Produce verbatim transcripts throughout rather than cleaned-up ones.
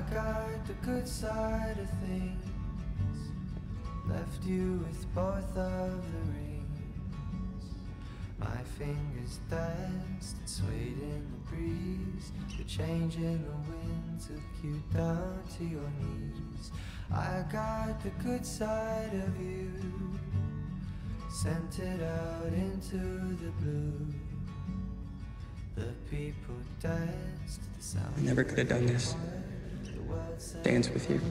got the good side of things, left you with both of the rings. My fingers danced and swayed in the breeze. The change in the wind took you down to your knees. I got the good side of you, sent it out into the blue. The people danced to the sound. I never could have done this. Dance with you.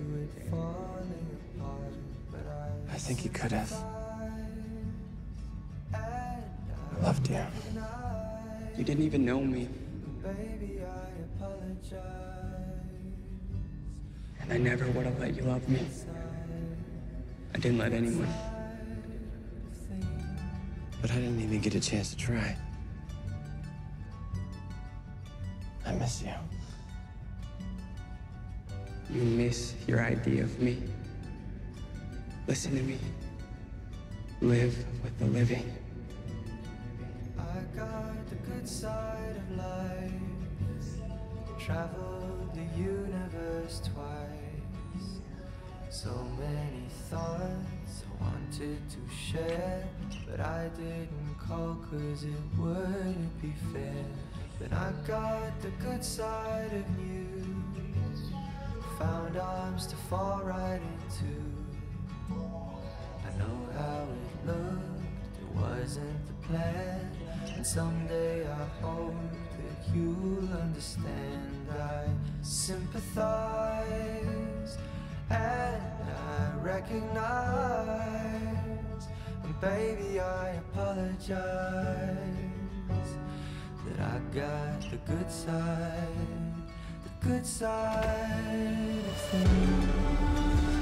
I think you could have. I loved you. You didn't even know me. Baby, I apologize. And I never would have let you love me. I didn't let anyone. But I didn't even get a chance to try. I miss you. You miss your idea of me. Listen to me. Live with the living. I got the good side of life, traveled the universe twice. So many thoughts I wanted to share, but I didn't call cause it wouldn't be fair. But I got the good side of you, found arms to fall right into. I know how it looked, it wasn't the plan. And someday I hope that you'll understand. I sympathize and I recognize, and baby I apologize, that I got the good side, the good side of things.